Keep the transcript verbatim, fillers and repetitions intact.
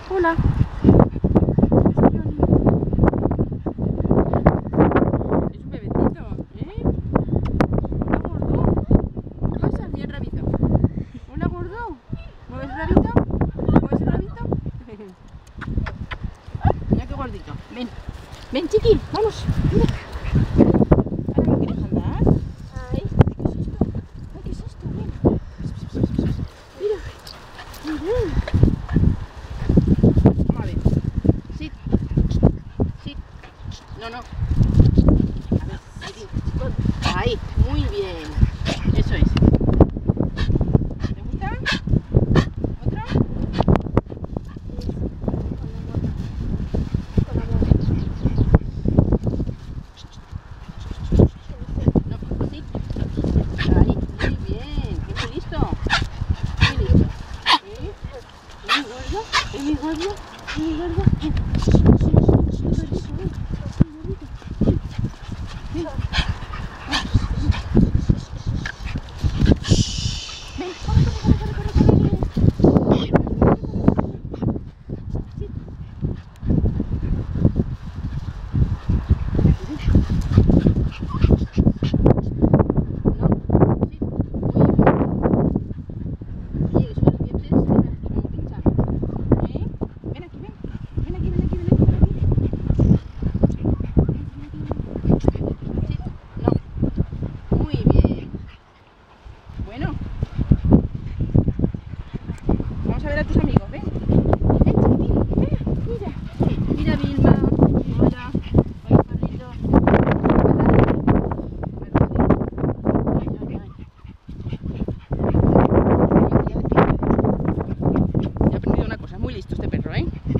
Hola. Es un bebecito, ¿eh? Hola, gordo. ¿Qué pasa? Mira el rabito. Hola, gordo. ¿Mueves el rabito? ¿Mueves el rabito? Mira qué gordito. Ven. Ven, chiqui. Vamos. Mira. ¿Ahora no quieres andar? Ay, ¿qué es esto? Ay, ¿qué es esto? Ven. Mira. Mira. Vamos a ver. Sit. Sit. No, no. A ver, sit. Ahí. Muy bien. Eso es. ¿Te gusta? ¿Otro? No, sit. Ahí. Muy bien. Qué muy listo. Muy listo. ¿Eh? Muy gordo. Muy gordo. Muy gordo. Bueno, vamos a ver a tus amigos, ven. Ven, chiquitín, ven, mira. Mira, Vilma. Hola. Hola, perrito. He aprendido una cosa, muy listo este perro, ¿eh?